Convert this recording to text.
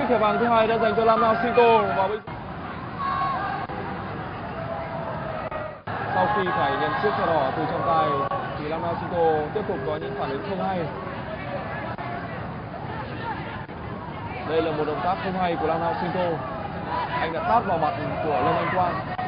Chiếc thẻ vàng thứ hai đã dành cho Lam Nao Cinco và sau khi phải nhận chiếc thẻ đỏ từ trọng tài thì Lam Nao Cinco tiếp tục có những phản ứng không hay. Đây là một động tác không hay của Lam Nao Cinco. Anh đã tát vào mặt của Lâm Anh Quang.